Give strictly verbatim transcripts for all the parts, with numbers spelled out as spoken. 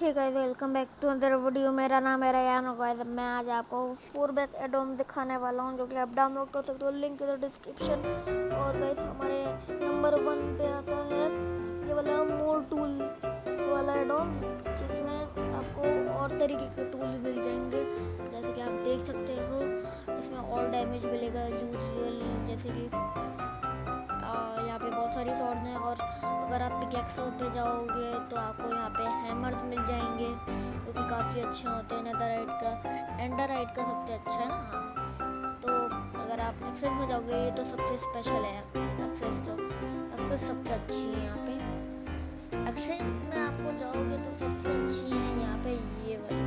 Hey guys, welcome back to other video. मेरा नाम है रयान और गाइस मैं आज आपको फोर बेस्ट एडोन दिखाने वाला हूं जो कि आप डाउनलोड कर सकते हो। लिंक इधर डिस्क्रिप्शन। और गाइस हमारे नंबर वन पे आता है ये वाला मोर टूल वाला एडोन, जिसमें आपको और तरीके के टूल मिल जाएंगे। जैसे कि आप देख सकते हो इसमें और डैमेज मिलेगा यूजुअल, जैसे कि यहाँ पे बहुत सारी स्वॉर्ड हैं। और अगर आप पिकैक्स पे जाओगे तो आपको यहाँ पे हैमर्स मिल जाएंगे जो कि काफ़ी अच्छे होते हैं। नेदरराइट का एंडरराइट का सबसे अच्छा है ना। हाँ, तो अगर आप एक्सेस में जाओगे तो सबसे स्पेशल है एक्सेस। तो एक्सेस सबसे अच्छी है यहाँ पे। एक्सेस में आपको जाओगे तो सबसे अच्छी है यहाँ पे ये वाली,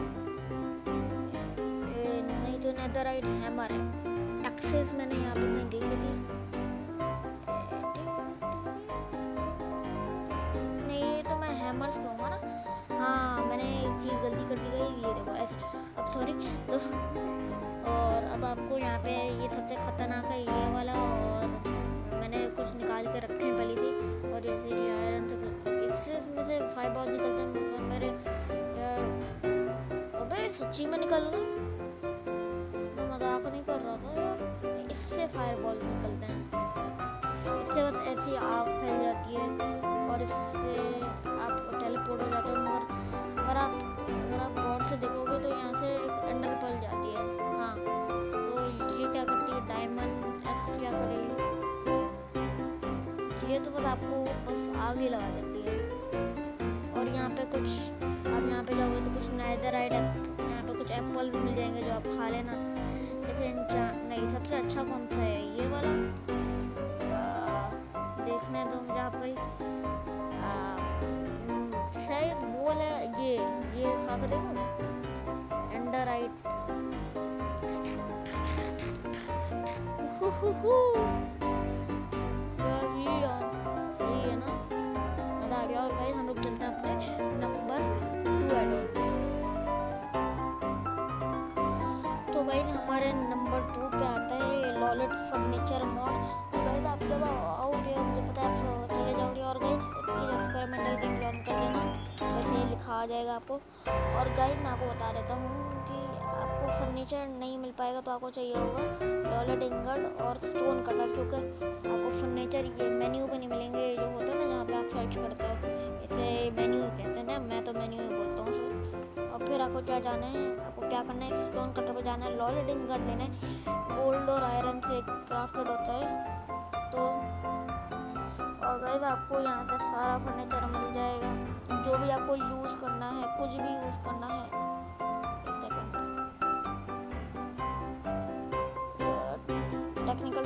नहीं तो नेदरराइट हैमर है। एक्सेस मैंने यहाँ पे नहीं देखी थी। हैमर्स कहूँगा ना। हाँ, मैंने एक चीज़ गलती कर दी गई, ये देखो ऐसे। अब सॉरी तो और अब आपको यहाँ पे ये सबसे खतरनाक है ये वाला। और मैंने कुछ निकाल के रखे हैं पहले से। और जैसे ये आयरन से इससे इसमें से फाइव बॉल निकलते हैं मगर मेरे यार। अबे सच्ची में निकल गए, मैं मजाक नहीं कर रहा था यार। इससे फायर बॉल निकलते हैं, इससे बस ऐसी आग फैल जाती है और इससे आप टेलीपोर्ट हो जाते हो। मगर अगर आप अगर आप गॉड से देखोगे तो यहाँ से एक एंडर पल जाती है। हाँ, तो ये क्या करती है, डायमंड एक्स क्या करेगी, ये तो बस आपको बस आग ही लगा देती है। और यहाँ पे कुछ आप यहाँ पे जाओगे तो कुछ नेदरराइट यहाँ पे कुछ एप्पल्स मिल जाएंगे जो आप खा लेना। जैसे नहीं, सबसे अच्छा कौन सा है, ये वाला देखने दो मुझे आप भाई। शायद वो है ये ये खा कर देखो, एंडरराइट। सही है ना, मजा आ गया। और गाइस हम लोग चलते हैं अपने नंबर टू एडोन। तो गाइस हमारे नंबर टू पे आता है लॉलेट फर्नीचर मॉड। तो गाइस आप जब आओगे मुझे पता है आप चले जाओगे। और guys please experimental game run कर देना, वैसे लिखा आ जाएगा आपको। और गाइस मैं आपको बता देता हूँ कि आपको फर्नीचर नहीं मिल पाएगा तो आपको चाहिए होगा लॉलेट इंगट और स्टोन कटर, क्योंकि आपको फर्नीचर ये मेन्यू पे नहीं मिलेंगे जो होता है ना जहाँ पे आप सर्च करते हो। इसे मेन्यू कहते हैं ना, मैं तो मेन्यू ही बोलता हूँ। और फिर आपको क्या जाना है, आपको क्या करना है, स्टोन कटर पे जाना है, लॉलेट इंगट लेना है। गोल्ड और आयरन से क्राफ्टेड होता है। तो और गाइस आपको यहाँ से सारा फर्नीचर मिल जाएगा जो भी आपको यूज़ करना है, कुछ भी यूज़ करना है। टेक्निकल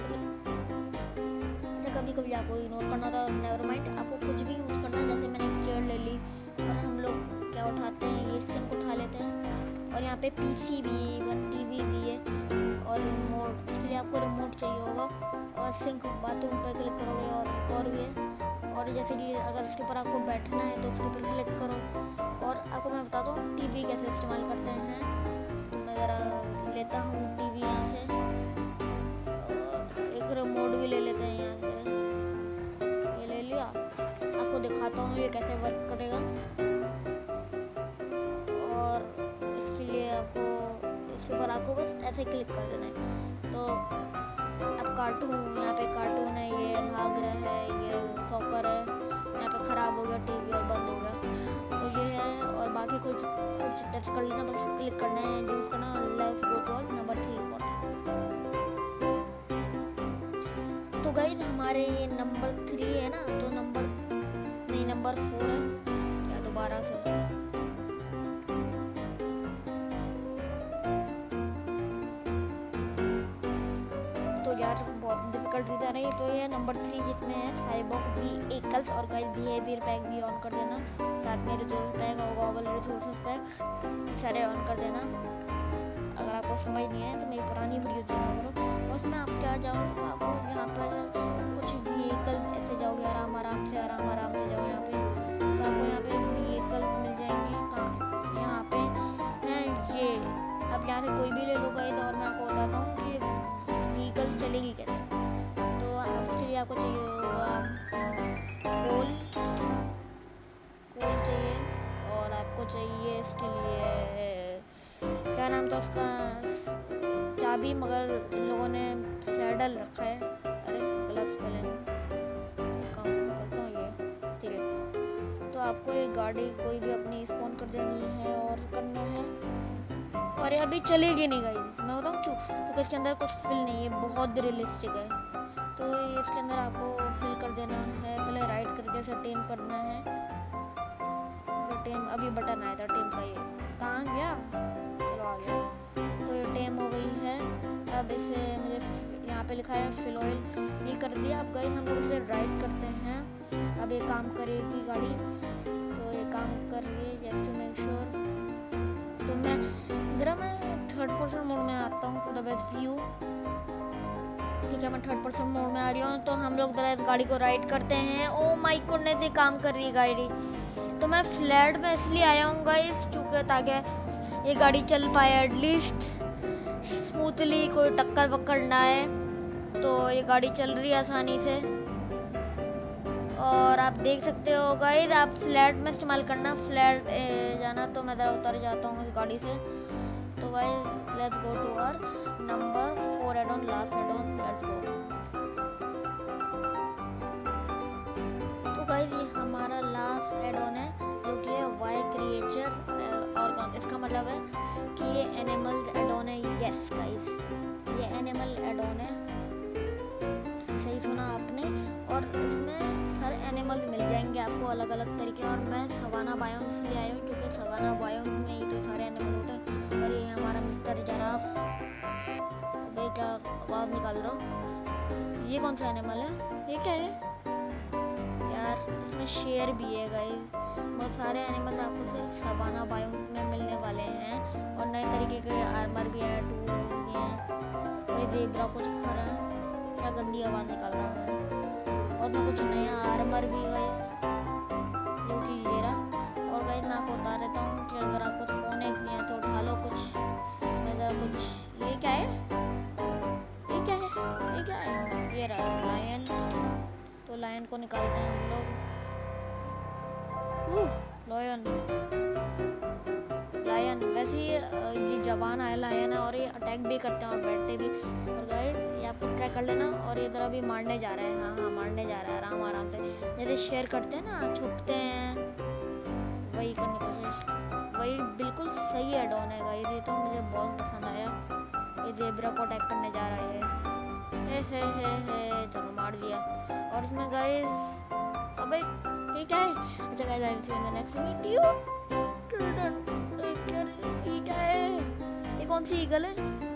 कभी कभी आपको इग्नोर करना था, नेवर माइंड। आपको कुछ भी यूज़ करना है, जैसे मैंने एक चेयर ले ली और हम लोग क्या उठाते हैं, ये सिंक उठा लेते हैं। और यहाँ पे पीसी भी है, टीवी भी है और रिमोट, इसके लिए आपको रिमोट चाहिए होगा। और सिंक बाथरूम पर क्लिक करोगे और एक और भी है। और जैसे कि अगर उसके ऊपर आपको बैठना है तो उसके ऊपर क्लिक करो। और आपको मैं बताता हूँ टीवी कैसे इस्तेमाल करते हैं। तो मैं ज़रा लेता हूँ टीवी यहाँ से, और एक रिमोट भी ले लेते हैं यहाँ से, ये ले लिया। आपको दिखाता हूँ ये कैसे वर्क करेगा। और इसके लिए आपको इसके ऊपर आपको बस ऐसे क्लिक कर देना है। तो अब कार्टून, यहाँ पे कार्टून है, ये भाग रहा है, ये सॉकर है, यहाँ पे ख़राब हो गया टीवी और बंद हो गया, तो ये है। और बाकी कुछ कुछ टच कर लेना, बस क्लिक करना है, यूज़ करना। और let's go to number three पर। तो गाइस हमारे ये नंबर थ्री है ना, तो नंबर नहीं नंबर फोर है क्या, दोबारा से यार बहुत डिफिकल्ट जा रही है। तो ये नंबर थ्री जिसमें है साइबॉक बी एकल्स। और गाइस बिहेवियर पैक भी ऑन कर देना, साथ में रिसोर्स पैक और ग्लोबल रिसोर्सेस पैक सारे ऑन कर देना। अगर आपको समझ नहीं है तो मेरी पुरानी वीडियो देखा करो। उसमें आप क्या जाओ तो आपको यहाँ पर कुछ व्हीकल ऐसे जाओगे, आराम आराम से आराम आराम से जाओ यहाँ पे, तो आपको यहाँ पे व्हीकल मिल जाएंगे। कहाँ, यहाँ पे है ये। अब यहाँ से कोई भी ले लो गाइस। और मैं आपको बताता हूँ कि व्हीकल चलेगी कैसे। तो उसके लिए आपको चाहिए होगा कोल कोल चाहिए, और आपको चाहिए इसके लिए, क्या नाम था उसका, चाबी, मगर इन लोगों ने सैडल रखा है। अरे गलत स्पेलिंग, काम करता हूँ ये, ठीक है। तो आपको ये गाड़ी कोई भी अपनी स्पॉन कर देनी है और करना है, और ये अभी चलेगी नहीं गाइस। मैं बताऊँ क्यों, क्योंकि इसके अंदर कुछ फिल नहीं है, बहुत रियलिस्टिक है। तो इसके अंदर आपको फिल कर देना है, पहले राइट करके इसे टेम करना है। टेम, अभी बटन आया था टेम का, ये कहाँ गया, चलो आ गया। तो ये टेम हो गई है। अब इसे मुझे यहाँ पे लिखा है फिल ऑयल, ये कर दिया। अब गाइस हम लोग इसे राइट करते हैं, अब ये काम करेगी गाड़ी। तो ये काम कर रही है, जस्ट टू मेक श्योर। तो मैं जरा मैं थर्ड पर्सन मोड में आता हूँ फॉर द बेस्ट व्यू, ठीक है। मैं थर्ड पर्सन मोड में आ रही हूँ। तो हम लोग जरा इस गाड़ी को राइड करते हैं। ओ माय गॉडनेस, ये काम कर रही है गाड़ी। तो मैं फ्लैट में इसलिए आया हूँ गाइस, क्योंकि ताकि ये गाड़ी चल पाए एटलीस्ट स्मूथली, कोई टक्कर वक्कर ना आए। तो ये गाड़ी चल रही है आसानी से, और आप देख सकते हो गाइस, आप फ्लैट में इस्तेमाल करना, फ्लैट जाना। तो मैं ज़रा उतर जाता हूँ इस गाड़ी से। तो guys let's go to our number four add on, last add on, let's go. तो गाइस ये हमारा लास्ट एड ऑन है, जो कि है वाई क्रिएचर ऑर्गन। इसका मतलब है कि ये एनिमल एड ऑन है। यस गाइस, ये एनिमल एड ऑन है, सही सुना आपने। और इसमें हर एनिमल्स मिल जाएंगे आपको अलग अलग तरीके। और मैं सवाना बायोम से आया हूँ, क्योंकि सवाना बायोम में ही तो सारे एनिमल होते हैं। और ये हमारा मिस्टर जराफ, भाई क्या आवाज़ निकाल रहा हूँ, ये कौन सा एनिमल है, ये क्या है यार, इसमें शेर भी है गाइस। बहुत सारे एनिमल्स आपको सिर्फ सवाना बायोम में मिलने वाले हैं। और नए तरीके के आर्मर भी है, टूल्स भी हैं। कोई ज़ेब्रा कुछ खा रहा है, क्या गंदी आवाज़ निकाल रहा है। और तो कुछ नया आर्मर भी गाइस, जो कि ये रहा। और गाइस मैं आपको बता देता हूँ कि अगर आपको स्पॉन एग दिए तो उठा लो कुछ। मैं ज़रा कुछ, ये क्या है, ये क्या है, ये क्या है, ये रहा लायन। तो लायन को निकालते हैं हम लोग। लायन, लायन वैसे ये जवान आया लायन है, और ये अटैक भी करते हैं और बैठते भी। और गाइस ये आपको ट्राई कर लेना। और ये तरह भी मारने जा रहे हैं, हाँ हाँ मारने जा रहा है आराम आराम से। जैसे शेयर करते हैं ना, छुपते हैं, वही करने की कोशिश, वही बिल्कुल सही एड ऑन है गाइस। ये तो मुझे बहुत पसंद आया। ये ज़ेब्रा को अटैक करने जा रहा है, हे हे हे हे, चलो मार दिया। और इसमें गाइस, अबे ये क्या है, अच्छा guys I will see you in the next video. ये क्या है, ये कौन सी ईगल है,